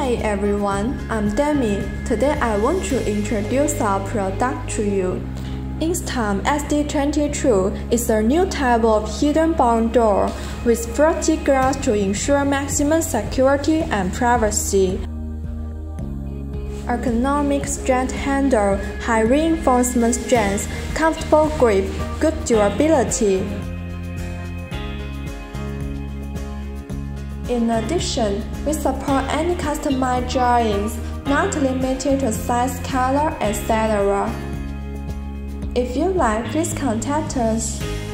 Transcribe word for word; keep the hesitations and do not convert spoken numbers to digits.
Hey everyone, I'm Demi. Today I want to introduce our product to you. Instime S D twenty-two is a new type of hidden barn door with frosted glass to ensure maximum security and privacy. Ergonomic strength handle, high reinforcement strength, comfortable grip, good durability. In addition, we support any customized drawings, not limited to size, color, et cetera. If you like, please contact us.